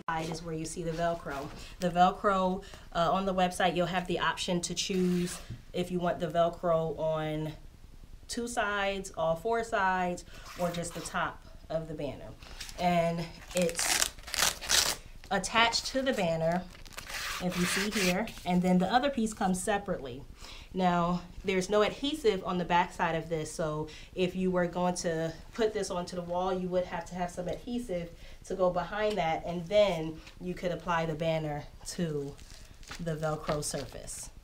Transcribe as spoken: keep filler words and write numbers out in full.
is where you see the Velcro. The Velcro uh, on the website, you'll have the option to choose if you want the Velcro on two sides, all four sides, or just the top of the banner. And it's attached to the banner, if you see here, and then the other piece comes separately. Now, there's no adhesive on the back side of this, so if you were going to put this onto the wall, you would have to have some adhesive to go behind that, and then you could apply the banner to the Velcro surface.